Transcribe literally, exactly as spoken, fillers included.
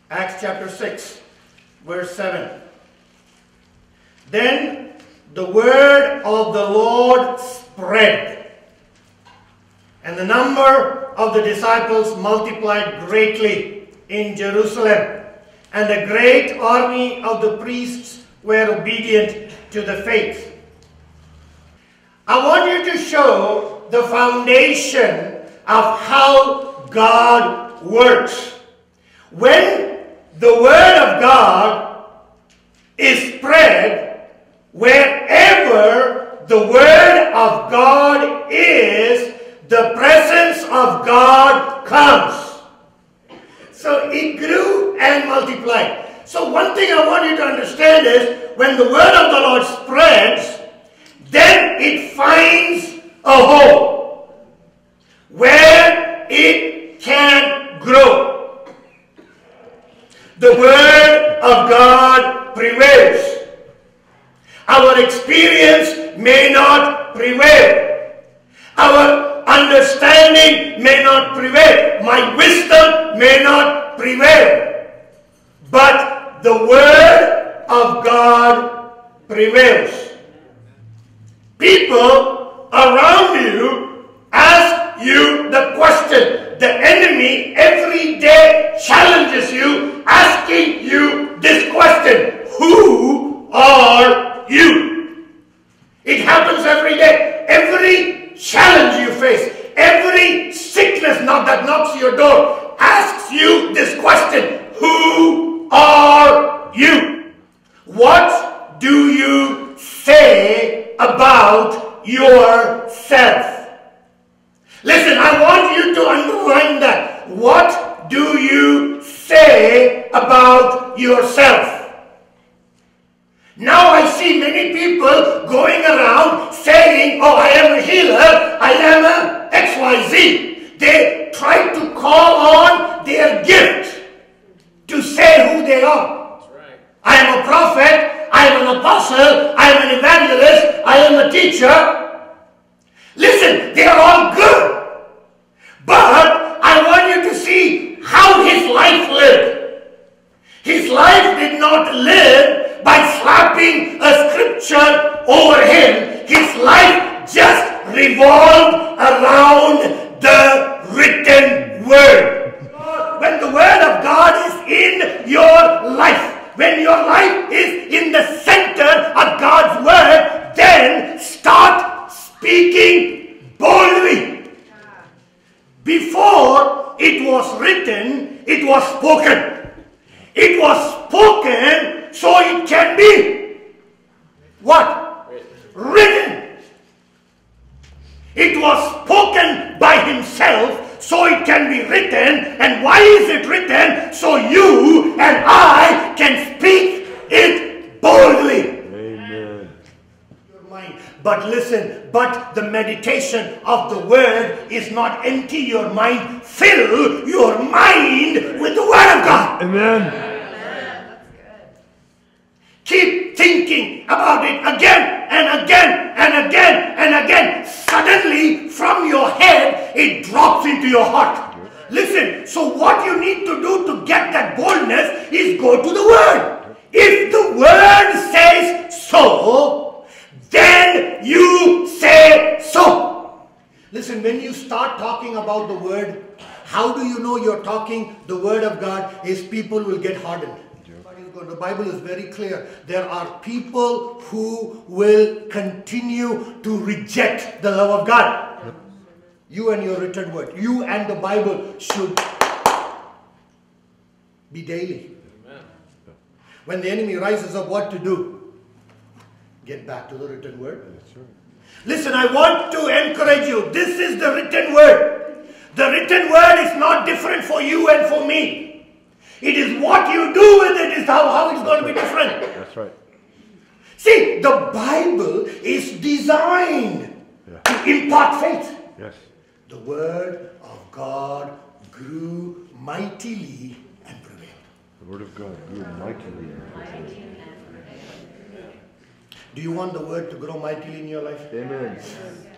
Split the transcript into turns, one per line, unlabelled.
Acts chapter six, verse seven. Then the word of the Lord spread, and the number of the disciples multiplied greatly in Jerusalem, and a great army of the priests were obedient to the faith. I want you to show the foundation of how God works. When the word of God is spread, wherever the word of God is, the presence of God comes. So it grew and multiplied. So one thing I want you to understand is, when the word of the Lord spreads, then it finds a home where it can grow. The word of God prevails. Our experience may not prevail. Our understanding may not prevail. My wisdom may not prevail. But the word of God prevails. People around you ask you the question. The enemy every day challenges you, asking you this question: who are you? It happens every day. Every challenge you face, every sickness knock that knocks your door, asks you this question: who are you? What do you say about yourself? Listen, I want you to underline that. What do you say about yourself? Now I see many people going around saying, oh, I am a healer, I am a X Y Z. They try to call on their gift to say who they are. That's right. I am a prophet, I am an apostle, I am an evangelist, I am a teacher. Listen, they are all good. But I want you to see how his life lived. His life did not live by slapping a scripture over him. His life just revolved around the written word. When the word of God is in your life, when your life is in the center of God's word, then start speaking boldly. Before it was written, it was spoken. It was spoken so it can be what? Written. It was spoken by himself so it can be written. And why is it written? So you and I can speak it boldly.
Amen.
Your mind. But listen, but the meditation of the word is not empty your mind. Fill your mind with the word of God.
Amen.
Keep thinking about it again and again and again and again. Suddenly, from your head, it drops into your heart. Listen, so what you need to do to get that boldness is go to the Word. If the Word says so, then you say so. Listen, when you start talking about the Word, how do you know you're talking the Word of God? Is people will get hardened. The Bible is very clear. There are people who will continue to reject the love of God. Yep. You and your written word, you and the Bible should be daily. Amen. When the enemy rises up, what to do? Get back to the written word. That's right. Listen, I want to encourage you. This is the written word. The written word is not different for you and for me. It is what you do with it is how, how it's going to be different.
That's right.
See, the Bible is designed yeah. to impart faith.
Yes.
The word of God grew mightily and prevailed.
The word of God grew mightily and prevailed.
Do you want the word to grow mightily in your life?
Amen.